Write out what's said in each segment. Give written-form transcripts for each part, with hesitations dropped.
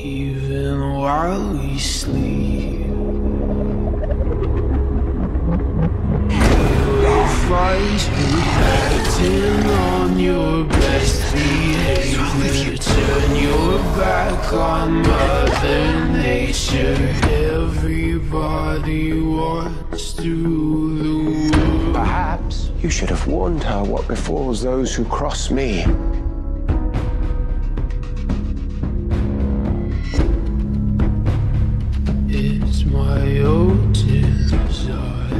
even while we sleep. You will find you acting on your best behavior. Turn your back on Mother Nature. Everybody wants to rule the world. Perhaps you should have warned her what befalls those who cross me. It's my own desire.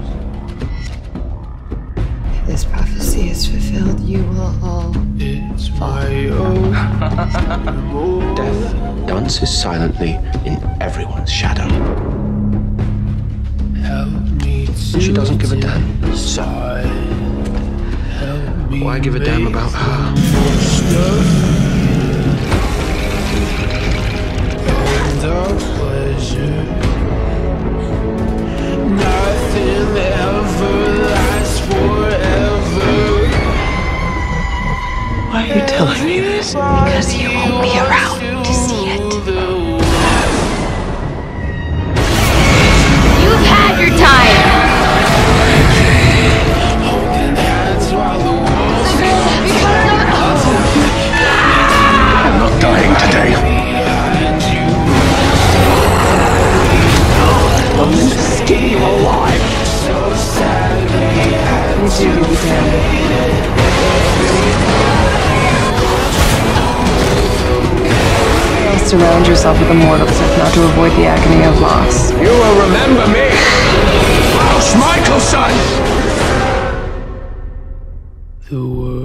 This prophecy is fulfilled, you will all. It's my own. Death dances silently in everyone's shadow. Help me to She doesn't give a damn. So, help me why give a damn about her? And our pleasure. Nothing ever lasts forever. Why are you telling me this? Because you won't be around to see it. You've had your time. I'm not dying today. I'm going to skin you alive. Surround yourself with immortals if not to avoid the agony of loss. You will remember me, House Michelson! The world.